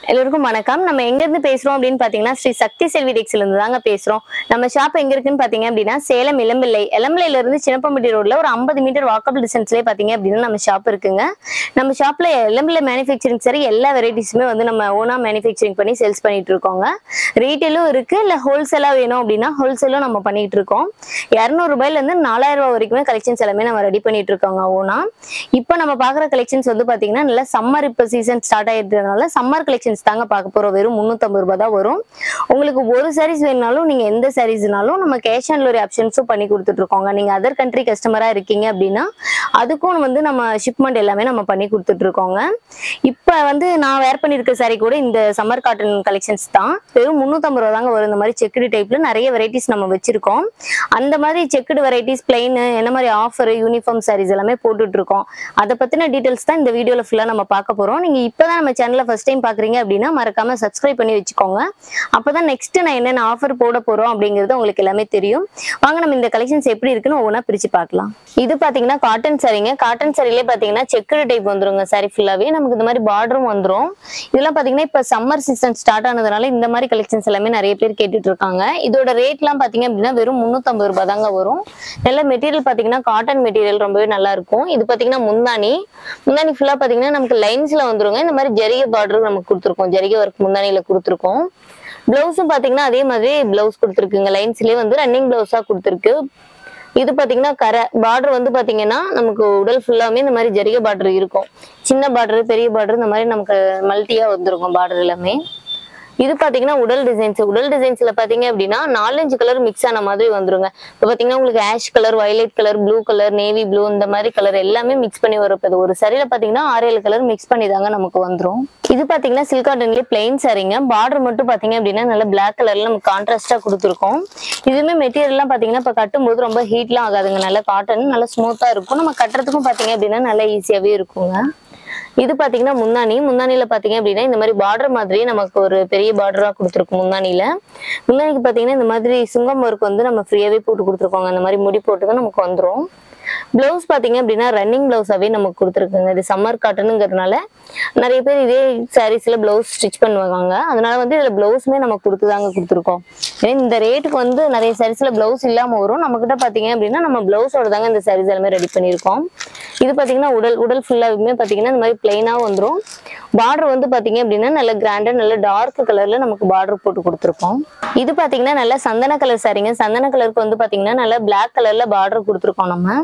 எல்லோருக்கும் வணக்கம். நம்ம எங்க இருந்து பேசுறோம் அப்படின்னு பாத்தீங்கன்னா ஸ்ரீ சக்தி செல்வி டெக்ஸ்ல இருந்து தாங்க பேசுறோம். நம்ம ஷாப் எங்க இருக்குன்னு பாத்தீங்க அப்படின்னா சேலம் இளம்பிள்ளையில இருந்து சின்னப்பம்பட்டி ரோட்ல ஒரு 50 மீட்டர் வாக்கபிள் டிஸ்டன்ஸ்லயே பாத்தீங்க அப்படின்னா நம்ம ஷாப் இருக்குங்க. நம்ம ஷாப்ல இளம்பிள்ளை மேனுஃபேக்சரிங் சரி எல்லா வெரைட்டிஸுமே வந்து நம்ம ஓனா மேனுஃபேக்சரிங் பண்ணி சேல்ஸ் பண்ணிட்டு இருக்கோங்க. ரீட்டைலும் இருக்கு, இல்ல ஹோல்சேலா வேணும் அப்படின்னா ஹோல்சேலும் நம்ம பண்ணிட்டு இருக்கோம். 200 ரூபாயில இருந்து 4000 ரூபாய் வரைக்குமே கலெக்ஷன்ஸ் எல்லாமே நம்ம ரெடி பண்ணிட்டு இருக்கோங்க ஓனா. இப்போ நம்ம பாக்குற கலெக்ஷன்ஸ் வந்து பாத்தீங்கன்னா நல்ல சம்மர் இப்ப சீசன் ஸ்டார்ட் ஆயிருக்கிறதுனால சம்மர் கலெக்ஷன்ஸ் தாங்க பார்க்க போறோம். வெறும் 350 ரூபாய் தான் வரும். உங்களுக்கு ஒரு சாரீஸ் வேணாலும் நீங்க எந்த சாரீஸ்னாலும் நம்ம கேஷ் ஆன் டெலிவரி ஆப்ஷன்ஸும் பண்ணி கொடுத்துட்டு இருக்கோங்க. நீங்க அதர் கண்ட்ரி கஸ்டமரா இருக்கீங்க அப்படின்னா அதுக்கும் வந்து நம்ம ஷிப்மெண்ட் எல்லாமே நம்ம பண்ணி கொடுத்துட்டு இருக்கோங்க. இப்ப வந்து நான் வேர் பண்ணிருக்க சாரி கூட இந்த சம்மர் காட்டன் கலெக்ஷன்ஸ் தான். வெறும் 350 ரூபாய் தாங்க வரும். இந்த மாதிரி செக்குடு டைப்ல நிறைய வெரைட்டிஸ் நம்ம வச்சிருக்கோம். அந்த மாதிரி செக்குடு வெரைட்டிஸ் பிளைன் என்ன மாதிரி ஆஃபர் யூனிஃபார்ம் சாரீஸ் எல்லாமே போட்டுட்டு இருக்கோம். அதை பத்தின டீடைல்ஸ் தான் இந்த வீடியோல ஃபுல்லா நம்ம பார்க்க போறோம். நீங்க இப்பதான் நம்ம சேனல்ல ஃபர்ஸ்ட் டைம் பாக்குறீங்க அப்படின்னா மறக்காம சப்ஸ்கிரைப் பண்ணி வச்சுக்கோங்க. அப்பதான் நெக்ஸ்ட் நான் என்னென்ன ஆஃபர் போட போறோம் அப்படிங்கிறது உங்களுக்கு எல்லாமே தெரியும். வாங்க நம்ம இந்த கலெக்ஷன்ஸ் எப்படி இருக்குன்னு ஒவ்வொன்றா பிரிச்சு பார்க்கலாம். இது பாத்தீங்கன்னா காட்டன் சாரீங்க. காட்டன் சாரிலே பாத்தீங்கன்னா செக்குடு டைப் வந்துருங்க. சாரி ஃபுல்லாவே நமக்கு இந்த மாதிரி பார்டரும் வந்துரும். இதெல்லாம் பாத்தீங்கன்னா இப்ப சம்மர் சீசன் ஸ்டார்ட் ஆனதுனால இந்த மாதிரி கலெக்ஷன்ஸ் எல்லாமே நிறைய பேர் கேட்டுட்டு இருக்காங்க. இதோட ரேட் எல்லாம் பாத்தீங்க அப்படின்னா வெறும் 350 ரூபாய் தாங்க வரும். நல்ல மெட்டீரியல் பாத்தீங்கன்னா காட்டன் மெட்டீரியல் ரொம்பவே நல்லா இருக்கும். இது பாத்தீங்கன்னா முந்தானி ஃபுல்லா பாத்தீங்கன்னா நமக்கு லைன்ஸ்ல வந்துருங்க. இந்த மாதிரி ஜரிகை பார்டர் நமக்கு கொடுத்துருக்கோம். ஜரிகை ஒர்க் முந்தானியில கொடுத்துருக்கோம். பிளவுஸும் பாத்தீங்கன்னா அதே மாதிரி பிளவுஸ் கொடுத்துருக்குங்க. லைன்ஸ்லயே வந்து ரன்னிங் பிளவுஸா கொடுத்துருக்கு. இது பாத்தீங்கன்னா கரை பார்டர் வந்து பாத்தீங்கன்னா நமக்கு உடல் ஃபுல்லாமே இந்த மாதிரி ஜரிகை பார்டர் இருக்கும். சின்ன பார்டர் பெரிய பார்டர் இந்த மாதிரி நமக்கு மல்டியா வந்துருக்கும் பார்டர் எல்லாமே. இது பாத்தீங்கன்னா உடல் டிசைன்ஸ்ல பாத்தீங்க அப்படின்னா 4-5 கலர் மிக்ஸ் ஆன மாதிரி வந்துருங்க. இப்ப பாத்தீங்கன்னா உங்களுக்கு ash colour, violet colour, blue colour, navy blue இந்த மாதிரி கலர் எல்லாமே மிக்ஸ் பண்ணி வரப்போது. ஒரு சரியில பாத்தீங்கன்னா 6-7 கலர் மிக்ஸ் பண்ணி தாங்க நமக்கு வந்துரும். இது பாத்தீங்கன்னா சில்க் காட்டன்லயே பிளைன் சாரிங்க. பார்டர் மட்டும் பாத்தீங்க அப்படின்னா நல்ல பிளாக் கலர்ல நமக்கு கான்ட்ராஸ்டா கொடுத்துருக்கோம். இதுவுமே மெட்டீரியல் எல்லாம் பாத்தீங்கன்னா இப்ப கட்டும் போது ரொம்ப ஹீட்லாம் ஆகாதுங்க. நல்ல காட்டன் நல்ல ஸ்மூத்தா இருக்கும். நம்ம கட்டுறதுக்கும் பாத்தீங்க அப்படின்னா நல்லா ஈஸியாவே இருக்குங்க. இது பாத்தீங்கன்னா முந்தானில பாத்தீங்க அப்படின்னா இந்த மாதிரி பார்டர் மாதிரி நமக்கு ஒரு பெரிய பார்டரா கொடுத்துருக்கும். முந்தானிக்கு பாத்தீங்கன்னா இந்த மாதிரி சுங்கம் ஒர்க் வந்து நம்ம ஃப்ரீயாவே போட்டு கொடுத்துருக்கோங்க. அந்த மாதிரி முடி போட்டுதான் நமக்கு வந்துரும். பிளவுஸ் பாத்தீங்க அப்படின்னா ரன்னிங் பிளவுஸாவே நமக்கு கொடுத்துருக்குங்க. இது சம்மர் காட்டனுங்கிறதுனால நிறைய பேர் இதே சாரீஸ்ல பிளவுஸ் ஸ்டிச் பண்ணுவாங்க. அதனால வந்து இதுல பிளவுஸுமே நம்ம கொடுத்துதாங்க கொடுத்துருக்கோம். ஏன்னா இந்த ரேட்டுக்கு வந்து நிறைய சாரீஸ்ல பிளவுஸ் இல்லாம வரும். நம்ம கிட்ட பாத்தீங்க அப்படின்னா நம்ம பிளவுஸோட தாங்க இந்த சாரீஸ் எல்லாமே ரெடி பண்ணிருக்கோம். இது பாத்தீங்கன்னா உடல் ஃபுல்லாவே பாத்தீங்கன்னா இந்த மாதிரி பிளைனா வந்துரும். பார்டர் வந்து பாத்தீங்க அப்படின்னா நல்ல கிராண்டா நல்ல டார்க் கலர்ல நமக்கு பார்டர் போட்டு கொடுத்துருக்கோம். இது பாத்தீங்கன்னா நல்ல சந்தன கலர் சாரீங்க. சந்தன கலருக்கு வந்து பாத்தீங்கன்னா நல்ல பிளாக் கலர்ல பார்டர் கொடுத்துருக்கோம் நம்ம.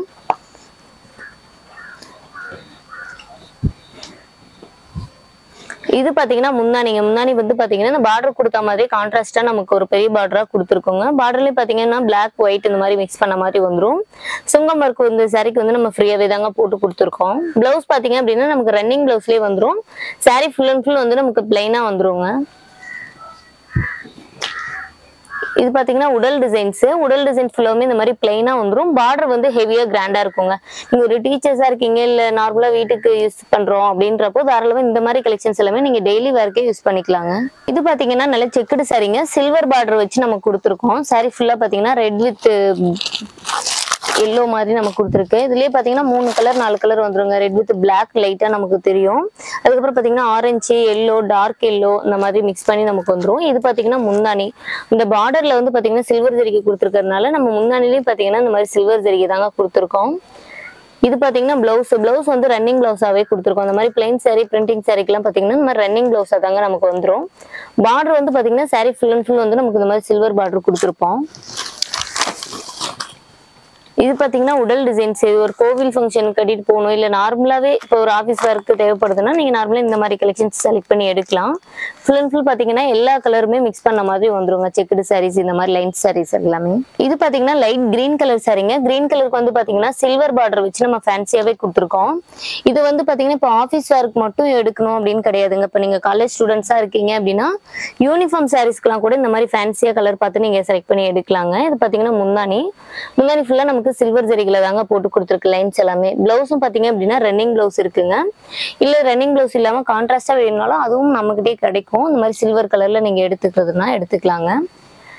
இது பாத்தீங்கன்னா முந்தானி வந்து பாத்தீங்கன்னா இந்த பார்டர் கொடுத்த மாதிரி கான்ட்ராஸ்டா நமக்கு ஒரு பெரிய பார்டரா கொடுத்துருக்கோங்க. பார்டர்லயே பாத்தீங்கன்னா பிளாக் ஒயிட் இந்த மாதிரி மிக்ஸ் பண்ண மாதிரி வந்துரும். சுங்கம் ஒர்க் இந்த சாரிக்கு வந்து நம்ம ஃப்ரீயாவே தாங்க போட்டு கொடுத்துருக்கோம். பிளவுஸ் பாத்தீங்க அப்படின்னா நமக்கு ரன்னிங் பிளவுஸ்லயே வந்துரும். சாரி ஃபுல் அண்ட் ஃபுல் வந்து நமக்கு பிளைனா வந்துருங்க. இது பாத்தீங்கன்னா உடல் டிசைன்ஸ் ஃபுல்லாமே இந்த மாதிரி பிளைனா வந்துரும். பார்டர் வந்து ஹெவியா கிராண்டா இருக்குங்க. நீங்க ஒரு டீச்சர்ஸா இருக்கீங்க, இல்ல நார்மலா வீட்டுக்கு யூஸ் பண்றோம் அப்படின்றப்போ தாராளமா இந்த மாதிரி கலெக்ஷன்ஸ் எல்லாமே நீங்க டெய்லி வேர்க்கே யூஸ் பண்ணிக்கலாங்க. இது பாத்தீங்கன்னா நல்ல செக்குடு சாரிங்க. சில்வர் பார்டர் வச்சு நம்ம கொடுத்துருக்கோம். சாரி ஃபுல்லா பாத்தீங்கன்னா ரெட் வித் எல்லோ மாதிரி நமக்கு கொடுத்துருக்கு. இதுலயே பாத்தீங்கன்னா 3 கலர் 4 கலர் வந்துருங்க. ரெட் வித் பிளாக் லைட்டா நமக்கு தெரியும். அதுக்கப்புறம் பாத்தீங்கன்னா ஆரஞ்சு, எல்லோ, டார்க் எல்லோ இந்த மாதிரி மிக்ஸ் பண்ணி நமக்கு வந்துரும். இது பாத்தீங்கன்னா முந்தானி. இந்த பார்டர்ல வந்து பாத்தீங்கன்னா சில்வர் ஜரிகை கொடுத்துருக்கறதுனால நம்ம முந்தானிலயும் பாத்தீங்கன்னா இந்த மாதிரி சில்வர் ஜரிகை தாங்க கொடுத்துருக்கோம். இது பாத்தீங்கன்னா பிளவுஸ் வந்து ரன்னிங் பிளவுஸாவே கொடுத்துருக்கோம். அந்த மாதிரி பிளைன் சாரி, பிரிண்டிங் சாரிக்கெல்லாம் பாத்தீங்கன்னா இந்த மாதிரி ரன்னிங் பிளவுஸா தாங்க நமக்கு வந்துரும். பார்டர் வந்து பாத்தீங்கன்னா சாரி ஃபுல் அண்ட் ஃபுல் வந்து நமக்கு இந்த மாதிரி சில்வர் பார்டர் கொடுத்துருப்போம். இது பாத்தீங்கன்னா உடல் டிசைன்ஸ். இது ஒரு கோவில் ஃபங்க்ஷன் கட்டிட்டு போகணும், இல்ல நார்மலாவே இப்போ ஒரு ஆஃபீஸ் ஒர்க்கு தேவைப்படுதுன்னா நீங்க நார்மலா இந்த மாதிரி கலெக்ஷன்ஸ் செலக்ட் பண்ணி எடுக்கலாம். ஃபுல் அண்ட் ஃபுல் பாத்தீங்கன்னா எல்லா கலருமே மிக்ஸ் பண்ண மாதிரி வந்துருங்க. செக்குடு சாரீஸ் இந்த மாதிரி லைன் சாரீஸ் எல்லாமே. இது பாத்தீங்கன்னா லைட் கிரீன் கலர் சாரீங்க. கிரீன் கலருக்கு வந்து பாத்தீங்கன்னா சில்வர் பார்டர் வச்சு நம்ம ஃபேன்சியாவே கொடுத்துருக்கோம். இது வந்து பாத்தீங்கன்னா இப்போ ஆஃபீஸ் ஒர்க் மட்டும் எடுக்கணும் அப்படின்னு கிடையாதுங்க. இப்போ நீங்க காலேஜ் ஸ்டூடெண்ட்ஸா இருக்கீங்க அப்படின்னா யூனிஃபார்ம் சாரீஸ்க்குலாம் கூட இந்த மாதிரி ஃபேன்சியா கலர் பார்த்து நீங்க செலக்ட் பண்ணி எடுக்கலாங்க. இது பாத்தீங்கன்னா முந்தானி ஃபுல்லா நமக்கு சில்வர் ஜரிகைல தாங்க போட்டு கொடுத்துருக்கு லைன்ஸ் எல்லாமே. பிளவுஸும் பாத்தீங்க அப்படின்னா ரன்னிங் பிளவுஸ் இருக்குங்க. இல்ல ரன்னிங் பிளவுஸ் இல்லாம கான்ட்ராஸ்டா வேணும்னாலும் அதுவும் நம்மகிட்டே கிடைக்கும். இந்த மாதிரி சில்வர் கலர்ல நீங்க எடுத்துக்கிறதுனா எடுத்துக்கலாங்க.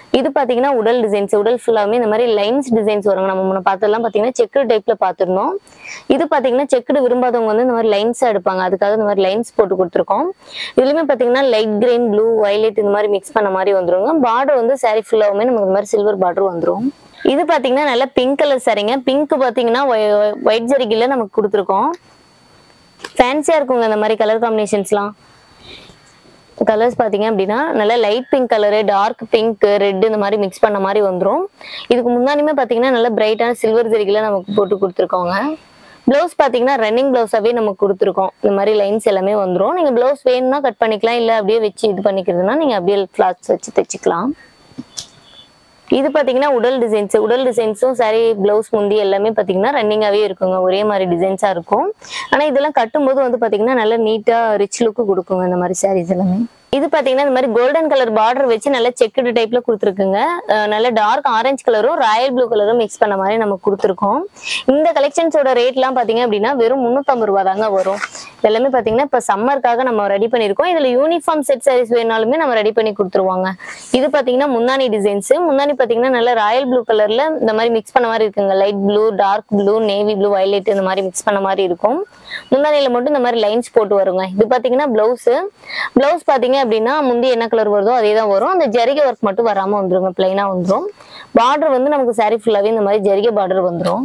இது பாத்தீங்கன்னா உடல் டிசைன்ஸ், உடல் ஃபுல்லாமே இந்த மாதிரி லைன்ஸ் டிசைன்ஸ் வருங்க. நம்ம முன்ன பார்த்ததெல்லாம் பாத்தீங்கன்னா செக்குடு டைப்ல பார்த்திருந்தோம். இது பாத்தீங்கன்னா செக்குடு விரும்பாதவங்க வந்து இந்த மாதிரி லைன்ஸா எடுப்பாங்க, அதுக்காக இந்த மாதிரி லைன்ஸ் போட்டு கொடுத்துருக்கோம். இதுலயுமே பாத்தீங்கன்னா லைட் கிரீன், ப்ளூ, வயலட் இந்த மாதிரி மிக்ஸ் பண்ண மாதிரி வந்துருங்க. பார்டர் வந்து சாரி ஃபுல்லாவுமே நமக்கு இந்த மாதிரி சில்வர் பார்டர் வந்துரும். இது பாத்தீங்கன்னா நல்ல பிங்க் கலர் சாரிங்க. பிங்க் பாத்தீங்கன்னா ஒயிட் ஜரிகையில நமக்கு கொடுத்துருக்கோம். ஃபேன்சியா இருக்குங்க இந்த மாதிரி கலர் காம்பினேஷன்ஸ்லாம். கலர்ஸ் பாத்தீங்க அப்படின்னா நல்ல light pink colour, dark pink, red இந்த மாதிரி மிக்ஸ் பண்ண மாதிரி வந்துடும். இதுக்கு முன்னாடியுமே பாத்தீங்கன்னா நல்ல பிரைட்டான சில்வர் ஜரிகையில நமக்கு போட்டு கொடுத்துருக்கோங்க. பிளவுஸ் பாத்தீங்கன்னா ரன்னிங் பிளவுஸாவே நமக்கு கொடுத்துருக்கோம். இந்த மாதிரி லைன்ஸ் எல்லாமே வந்துடும். நீங்க பிளவுஸ் வேணும்னா கட் பண்ணிக்கலாம், இல்ல அப்படியே வச்சு இது பண்ணிக்கிறதுனா நீங்க அப்படியே கிளாத்ஸ் வச்சு தைச்சிக்கலாம். இது பாத்தீங்கன்னா உடல் டிசைன்ஸ், உடல் டிசைன்ஸும் சாரி பிளவுஸ் முந்தி எல்லாமே பாத்தீங்கன்னா ரன்னிங்காவே இருக்குங்க, ஒரே மாதிரி டிசைன்ஸா இருக்கும். ஆனா இதெல்லாம் கட்டும்போது வந்து பாத்தீங்கன்னா நல்ல நீட்டா ரிச் லுக்கு கொடுக்குங்க இந்த மாதிரி சாரீஸ் எல்லாமே. இது பாத்தீங்கன்னா இந்த மாதிரி கோல்டன் கலர் பார்டர் வச்சு நல்ல செக்குடு டைப்ல கொடுத்துருக்குங்க. நல்ல டார்க் ஆரஞ்சு கலரும் ராயல் ப்ளூ கலரும் மிக்ஸ் பண்ண மாதிரி நமக்கு கொடுத்துருக்கோம். இந்த கலெக்ஷன்ஸோட ரேட் எல்லாம் பாத்தீங்க அப்படின்னா வெறும் 350 ரூபாய் தாங்க வரும். எல்லாமே பாத்தீங்கன்னா இப்ப சம்மருக்காக நம்ம ரெடி பண்ணிருக்கோம். இதுல யூனிஃபார்ம் செட் சாரீஸ் வேணாலுமே நம்ம ரெடி பண்ணி கொடுத்துருவாங்க. இது பாத்தீங்கன்னா முந்தானி டிசைன்ஸ். முந்தானி பாத்தீங்கன்னா நல்ல ராயல் ப்ளூ கலர்ல இந்த மாதிரி மிக்ஸ் பண்ண மாதிரி இருக்குங்க. Light blue, dark blue, navy blue, violet இந்த மாதிரி மிக்ஸ் பண்ண மாதிரி இருக்கும். முந்தானியில மட்டும் இந்த மாதிரி லைன்ஸ் போட்டு வருங்க. இது பாத்தீங்கன்னா பிளவுஸ். பிளவுஸ் பாத்தீங்க அப்படின்னா முந்தி என்ன கலர் வருதோ அதே தான் வரும். அந்த ஜரிகை ஒர்க் மட்டும் வராம வந்துருங்க, பிளைனா வந்துடும். பார்டர் வந்து நமக்கு சாரி ஃபுல்லாவே இந்த மாதிரி ஜரிகை பார்டர் வந்துடும்.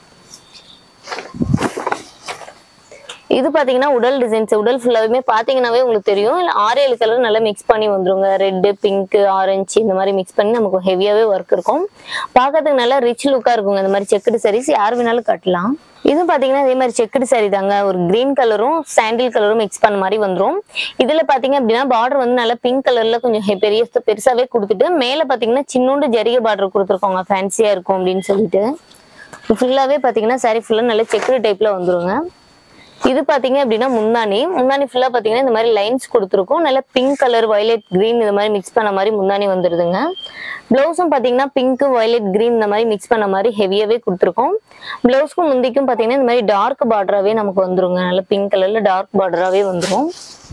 இது பாத்தீங்கன்னா உடல் டிசைன்ஸ். உடல் ஃபுல்லாவே பாத்தீங்கன்னாவே உங்களுக்கு தெரியும். 6-7 கலர் நல்லா மிக்ஸ் பண்ணி வந்துருங்க. ரெட், பிங்க், ஆரஞ்சு இந்த மாதிரி மிக்ஸ் பண்ணி நமக்கு ஹெவியாவே ஒர்க் இருக்கும். பாக்கிறதுக்கு நல்லா ரிச் லுக்கா இருக்குங்க. இந்த மாதிரி செக்குடு சாரீஸ் யார் வேணாலும் கட்டலாம். இது பாத்தீங்கன்னா அதே மாதிரி செக்குடு சாரி தாங்க. ஒரு கிரீன் கலரும் சாண்டில் கலரும் மிக்ஸ் பண்ண மாதிரி வந்துடும். இதுல பாத்தீங்க அப்படின்னா பார்டர் வந்து நல்லா பிங்க் கலர்ல கொஞ்சம் பெருசாவே கொடுத்துட்டு மேல பாத்தீங்கன்னா சின்னோண்டு ஜரிகை பார்டர் கொடுத்துருக்கோங்க, ஃபேன்சியா இருக்கும் அப்படின்னு சொல்லிட்டு. ஃபுல்லாவே பாத்தீங்கன்னா சாரி ஃபுல்லா நல்ல செக்குடு டைப்ல வந்துருங்க. இது பாத்தீங்க அப்படின்னா முந்தானி. முந்தானி ஃபுல்லா பாத்தீங்கன்னா இந்த மாதிரி லைன்ஸ் கொடுத்துருக்கோம். நல்ல பிங்க் கலர், வயலட், கிரீன் இந்த மாதிரி மிக்ஸ் பண்ண மாதிரி முந்தானி வந்துருதுங்க. பிளவுஸும் பாத்தீங்கன்னா பிங்க், வயலட், கிரீன் இந்த மாதிரி மிக்ஸ் பண்ண மாதிரி ஹெவியாவே கொடுத்துருக்கோம். பிளவுஸ்க்கும் முந்திக்கும் பாத்தீங்கன்னா இந்த மாதிரி டார்க் பார்டராவே நமக்கு வந்துருங்க. நல்ல பிங்க் கலர்ல டார்க் பார்டராவே வந்துரும்.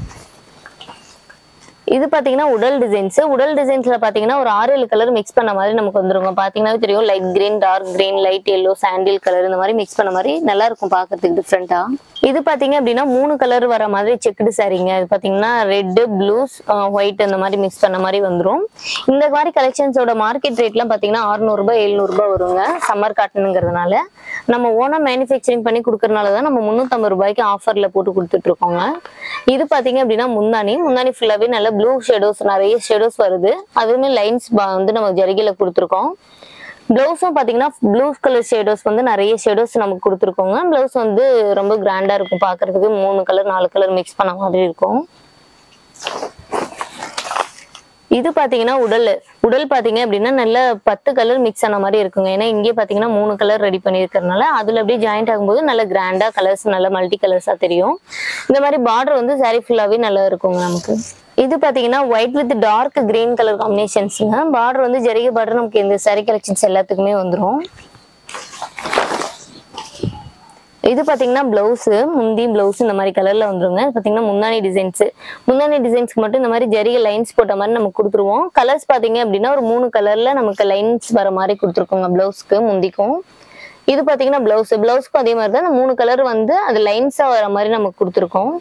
இது பாத்தீங்கன்னா உடல் டிசைன்ஸ். உடல் டிசைன்ஸ்ல பாத்தீங்கன்னா ஒரு 6-7 கலர் மிக்ஸ் பண்ண மாதிரி நமக்கு வந்துருங்க. பாத்தீங்கன்னா தெரியும், light green, dark green, light yellow, sandal colour இந்த மாதிரி மிக்ஸ் பண்ண மாதிரி நல்லா இருக்கும் பாக்குறதுக்கு டிஃப்ரெண்டா. இது பாத்தீங்க அப்படின்னா 3 கலர் வர மாதிரி செக்குடு சாரீங்க. இது பாத்தீங்கன்னா ரெட், ப்ளூ, ஒயிட் அந்த மாதிரி மிக்ஸ் பண்ண மாதிரி வந்துரும். இந்த மாதிரி கலெக்ஷன்ஸோட மார்க்கெட் ரேட் எல்லாம் பாத்தீங்கன்னா 600 ரூபாய் 700 ரூபாய் வருங்க. சம்மர் காட்டனுங்கிறதுனால நம்ம ஓனா மேனுஃபேக்சரிங் பண்ணி கொடுக்கறதுனாலதான் நம்ம 350 ரூபாய்க்கு ஆஃபர்ல போட்டு கொடுத்துட்டு இருக்கோங்க. இது பாத்தீங்க அப்படின்னா முந்தானி. முந்தானி ஃபுல்லாவே நல்ல ப்ளூ ஷேடோஸ், நிறைய ஷேடோஸ் வருது. அதுவுமே லைன்ஸ் வந்து நம்ம ஜரிகையில கொடுத்துருக்கோம். பிளவுஸும் பாத்தீங்கன்னா ப்ளூ கலர் ஷேடோஸ் வந்து நிறைய ஷேடோஸ் நமக்கு கொடுத்துருக்கோங்க. பிளவுஸ் வந்து ரொம்ப கிராண்டா இருக்கும் பாக்குறதுக்கு. 3 கலர் 4 கலர் மிக்ஸ் பண்ண மாதிரி இருக்கும். இது பாத்தீங்கன்னா உடல் பாத்தீங்க அப்படின்னா நல்ல 10 கலர் மிக்ஸ் ஆன மாதிரி இருக்குங்க. ஏன்னா இங்கே பாத்தீங்கன்னா 3 கலர் ரெடி பண்ணிருக்கிறதுனால அதுல அப்படியே ஜாயிண்ட் ஆகும்போது நல்ல கிராண்டா கலர்ஸ், நல்ல மல்டி கலர்ஸா தெரியும். இந்த மாதிரி பார்டர் வந்து சாரி ஃபுல்லாவே நல்லா இருக்குங்க நமக்கு. இது பாத்தீங்கன்னா white with dark green colour காம்பினேஷன்ஸ்ங்க. பார்டர் வந்து ஜரிகை பார்டர் நமக்கு இந்த சாரி கலெக்ஷன்ஸ் எல்லாத்துக்குமே வந்துடும். இது பாத்தீங்கன்னா பிளவுஸ், முந்தி பிளவுஸ் இந்த மாதிரி கலர்ல வந்துருங்க. பாத்தீங்கன்னா முந்தானி டிசைன்ஸ். முந்தானி டிசைன்ஸ்க்கு மட்டும் இந்த மாதிரி ஜரிகை லைன்ஸ் போட்ட மாதிரி நம்ம கொடுத்துருவோம். கலர்ஸ் பாத்தீங்க அப்படின்னா ஒரு 3 கலர்ல நமக்கு லைன்ஸ் வர மாதிரி கொடுத்துருக்கோங்க பிளவுஸ்க்கு முந்திக்கும். இது பாத்தீங்கன்னா பிளவுஸ்க்கும் அதே மாதிரி தான் 3 கலர் வந்து அது லைன்ஸா வர மாதிரி நமக்கு கொடுத்துருக்கோம்.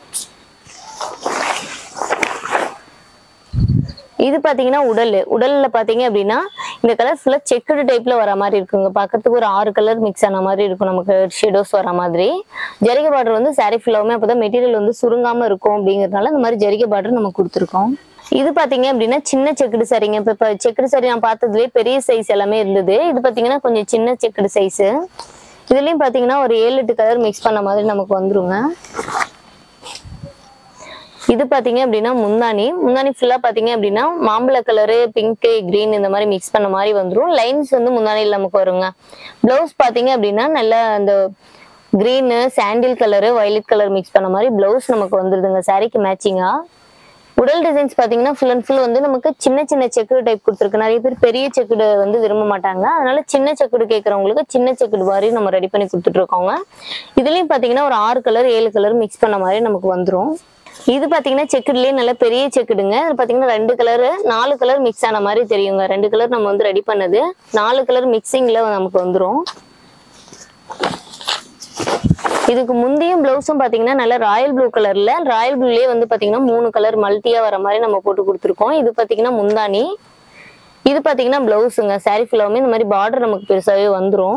இது பாத்தீங்கன்னா உடல்ல பாத்தீங்க அப்படின்னா இந்த கலர் ஃபுல்லா செக்குடு டைப்ல வர மாதிரி இருக்குங்க. பாக்கிறதுக்கு ஒரு 6 கலர் மிக்ஸ் ஆன மாதிரி இருக்கும் நமக்கு, ஷேடோஸ் வர மாதிரி. ஜரிகை பார்டர் வந்து சாரி ஃபுல்லாவுமே அப்பதான் மெட்டீரியல் வந்து சுருங்காம இருக்கும் அப்படிங்கறதுனால இந்த மாதிரி ஜரிகை பார்டர் நம்ம கொடுத்துருக்கோம். இது பாத்தீங்க அப்படின்னா சின்ன செக்குடு சாரிங்க. இப்ப செக்குடு சாரி நான் பார்த்ததுலேயே பெரிய சைஸ் எல்லாமே இருந்தது. இது பாத்தீங்கன்னா கொஞ்சம் சின்ன செக்குடு சைஸ். இதுலயும் பாத்தீங்கன்னா ஒரு 7-8 கலர் மிக்ஸ் பண்ண மாதிரி நமக்கு வந்துருங்க. இது பாத்தீங்க அப்படின்னா முந்தானி ஃபுல்லா பாத்தீங்க அப்படின்னா மாம்பழ கலரு, பிங்க், கிரீன் இந்த மாதிரி மிக்ஸ் பண்ண மாதிரி வந்துடும். லைன்ஸ் வந்து முந்தானியில் நமக்கு வருங்க. பிளவுஸ் பாத்தீங்க அப்படின்னா நல்லா அந்த green, sandal colour, violet colour mix பண்ண மாதிரி பிளவுஸ் நமக்கு வந்துருதுங்க சாரிக்கு மேட்சிங்கா. உடல் டிசைன்ஸ் பாத்தீங்கன்னா ஃபுல் அண்ட் ஃபுல் வந்து நமக்கு சின்ன சின்ன செக்குடு டைப் கொடுத்துருக்கு. நிறைய பேர் பெரிய செக்குடு வந்து விரும்ப மாட்டாங்க. அதனால சின்ன செக்குடு கேட்கறவங்களுக்கு சின்ன செக்குடு மாதிரி நம்ம ரெடி பண்ணி கொடுத்துட்டு இருக்கோங்க. இதுலயும் பாத்தீங்கன்னா ஒரு 6 கலர் 7 கலர் மிக்ஸ் பண்ண மாதிரி நமக்கு வந்துடும். இது பாத்தீங்கன்னா செக்குடுலயே நல்ல பெரிய செக்குடுங்க. இது பாத்தீங்கன்னா 2 கலர் 4 கலர் மிக்ஸ் ஆன மாதிரி தெரியுங்க. 2 கலர் நம்ம வந்து ரெடி பண்ணது 4 கலர் மிக்சிங்ல நமக்கு வந்துரும். இதுக்கு முந்தையும் பிளவுஸும் பாத்தீங்கன்னா நல்ல ராயல் ப்ளூ கலர்ல, ராயல் ப்ளூலயே வந்து பாத்தீங்கன்னா 3 கலர் மல்டியா வர மாதிரி நம்ம போட்டு கொடுத்துருக்கோம். இது பாத்தீங்கன்னா முந்தானி, இது பாத்தீங்கன்னா பிளவுஸுங்க. சாரி ஃபுல்லாவுமே இந்த மாதிரி பார்டர் நமக்கு பெருசாவே வந்துரும்.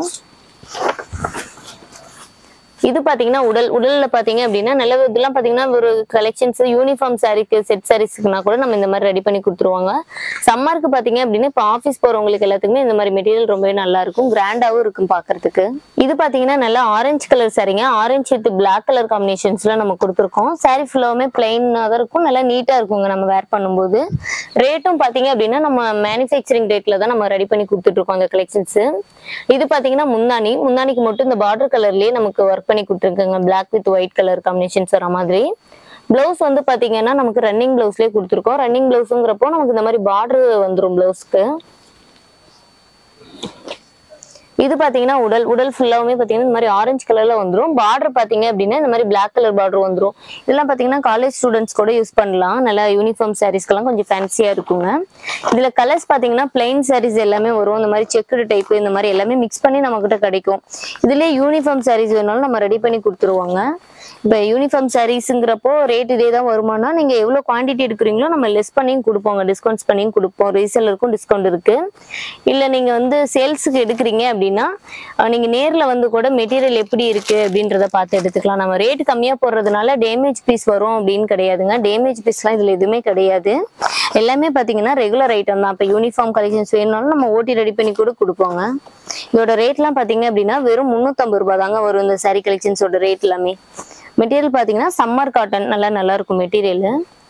இது பாத்தீங்கன்னா உடல்ல பாத்தீங்க அப்படின்னா நல்ல இதெல்லாம் பாத்தீங்கன்னா ஒரு கலெக்ஷன்ஸ் யூனிஃபார்ம் சாரிக்கு செட் சாரீஸ்க்குனா கூட நம்ம இந்த மாதிரி ரெடி பண்ணி கொடுத்துருவாங்க. சம்மருக்கு பாத்தீங்க அப்படின்னா இப்போ ஆஃபீஸ் போறவங்களுக்கு எல்லாத்துக்குமே இந்த மாதிரி மெட்டீரியல் ரொம்பவே நல்லா இருக்கும், கிராண்டாவும் இருக்கும் பாக்குறதுக்கு. இது பாத்தீங்கன்னா நல்லா ஆரஞ்சு கலர் சாரிங்க. ஆரஞ்சு வித் பிளாக் கலர் காம்பினேஷன்ஸ்ல நம்ம கொடுத்துருக்கோம். சாரி ஃபுல்லாவுமே பிளைனா தான் இருக்கும், நல்லா நீட்டா இருக்குங்க நம்ம வேர் பண்ணும்போது. ரேட்டும் பாத்தீங்க அப்படின்னா நம்ம மேனுஃபேக்சரிங் ரேட்ல தான் நம்ம ரெடி பண்ணி கொடுத்துட்டு இருக்கோம் அந்த கலெக்ஷன்ஸ். இது பாத்தீங்கன்னா முந்தானிக்கு மட்டும் இந்த பார்டர் கலர்லயே நமக்கு ஒர்க் பண்ணி கொடுத்துருக்காங்க. Black with white colour combinations வர மாதிரி. பிளவுஸ் வந்து பாத்தீங்கன்னா நமக்கு ரன்னிங் பிளவுஸ்லயே கொடுத்துருக்கோம். ரன்னிங் பிளவுஸ்ங்கிறப்போ நமக்கு இந்த மாதிரி பார்டர் வந்துடும் பிளவுஸ்க்கு. இது பாத்தீங்கன்னா உடல் ஃபுல்லாவுமே பாத்தீங்கன்னா இந்த மாதிரி ஆரஞ்சு கலர்ல வந்துடும். பார்டர் பாத்தீங்க அப்படின்னா இந்த மாதிரி பிளாக் கலர் பார்டர் வந்துடும். இதெல்லாம் பாத்தீங்கன்னா காலேஜ் ஸ்டூடெண்ட்ஸ் கூட யூஸ் பண்ணலாம். நல்லா யூனிஃபார்ம் சாரீஸ்க்கெல்லாம் கொஞ்சம் ஃபேன்சியா இருக்குங்க. இதுல கலர்ஸ் பாத்தீங்கன்னா பிளைன் சாரீஸ் எல்லாமே வரும். இந்த மாதிரி செக்குடு டைப் இந்த மாதிரி எல்லாமே மிக்ஸ் பண்ணி நம்ம கிட்ட கிடைக்கும். இதுலயே யூனிஃபார்ம் சாரீஸ் வேணாலும் நம்ம ரெடி பண்ணி கொடுத்துருவாங்க. இப்போ யூனிஃபார்ம் சாரீஸ்ங்கிறப்போ ரேட் இதே தான் வருமானா, நீங்க எவ்வளவு குவான்டிட்டி எடுக்கிறீங்களோ நம்ம லெஸ் பண்ணியும் கொடுப்போங்க, டிஸ்கவுண்ட்ஸ் பண்ணியும் கொடுப்போம். ரீசேலருக்கும் டிஸ்கவுண்ட் இருக்கு. இல்ல நீங்க வந்து சேல்ஸுக்கு எடுக்கிறீங்க அப்படின்னா நீங்க நேர்ல வந்து கூட மெட்டீரியல் எப்படி இருக்கு அப்படின்றத பார்த்து எடுத்துக்கலாம். நம்ம ரேட் கம்மியா போடுறதுனால டேமேஜ் பீஸ் வரும் அப்படின்னு கிடையாதுங்க. டேமேஜ் பீஸ்லாம் இதுல எதுவுமே கிடையாது. எல்லாமே பாத்தீங்கன்னா ரெகுலர் ஐட்டம் தான். இப்போ யூனிஃபார்ம் கலெக்ஷன்ஸ் வேணும்னாலும் நம்ம ஓட்டி ரெடி பண்ணி கூட கொடுப்போங்க. இதோட ரேட்லாம் பாத்தீங்க அப்படின்னா வெறும் 350 ரூபாய் தாங்க வரும் இந்த சாரி கலெக்ஷன்ஸோட ரேட் எல்லாமே. மெட்டீரியல் பாத்தீங்கன்னா சம்மர் காட்டன் நல்லா இருக்கும் மெட்டீரியல்.